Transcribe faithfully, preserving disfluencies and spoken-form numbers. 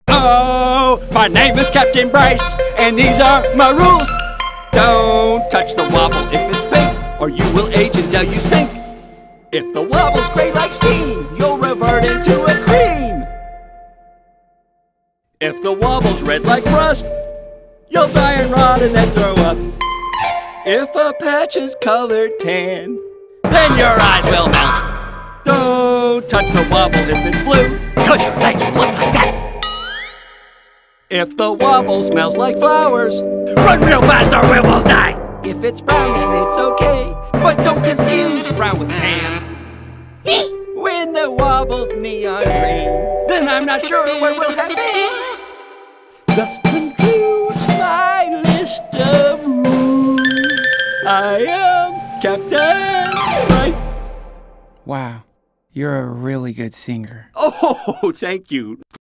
Oh, my name is Captain Bryce, and these are my rules. Don't touch the wobble if it's pink, or you will age until you sink. If the wobble's gray like steam, you'll revert into a cream. If the wobble's red like rust, you'll die and rot and then throw up. If a patch is colored tan, then your eyes will melt. Don't touch the wobble if it's blue, 'cause your legs will look like that. If the wobble smells like flowers, run real fast or we will die. If it's brown, then it's okay, but don't confuse brown with tan. When the wobble's neon green, then I'm not sure what will happen. Thus concludes my list of rules. I am Captain Bryce. Wow, you're a really good singer. Oh, thank you.